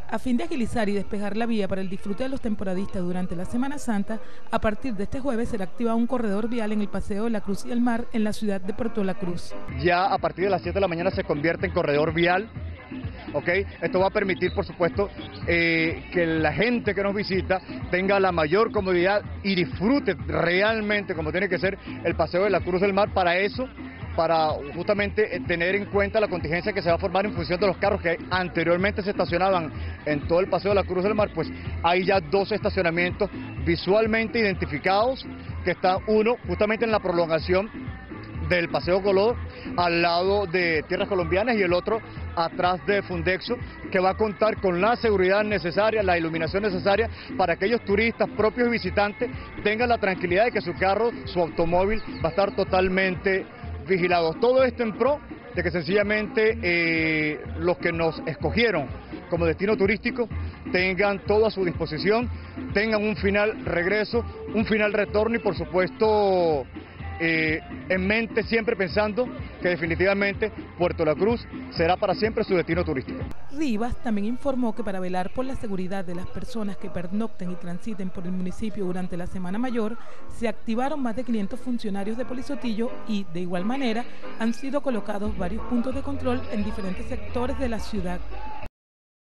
A fin de agilizar y despejar la vía para el disfrute de los temporadistas durante la Semana Santa, a partir de este jueves será activado un corredor vial en el Paseo de la Cruz y el Mar en la ciudad de Puerto La Cruz. Ya a partir de las 7 de la mañana se convierte en corredor vial. Okay. Esto va a permitir, por supuesto, que la gente que nos visita tenga la mayor comodidad y disfrute realmente, como tiene que ser, el Paseo de la Cruz del Mar. Para eso, para justamente tener en cuenta la contingencia que se va a formar en función de los carros que anteriormente se estacionaban en todo el Paseo de la Cruz del Mar, pues hay ya 2 estacionamientos visualmente identificados, que está uno justamente en la prolongación del Paseo Coló, al lado de Tierras Colombianas, y el otro atrás de Fundexo, que va a contar con la seguridad necesaria, la iluminación necesaria para que aquellos turistas propios y visitantes tengan la tranquilidad de que su carro, su automóvil va a estar totalmente vigilado. Todo esto en pro de que sencillamente los que nos escogieron como destino turístico tengan todo a su disposición, tengan un final regreso, un final retorno y por supuesto en mente siempre pensando que definitivamente Puerto La Cruz será para siempre su destino turístico. Rivas también informó que para velar por la seguridad de las personas que pernocten y transiten por el municipio durante la Semana Mayor, se activaron más de 500 funcionarios de Polizotillo y, de igual manera, han sido colocados varios puntos de control en diferentes sectores de la ciudad.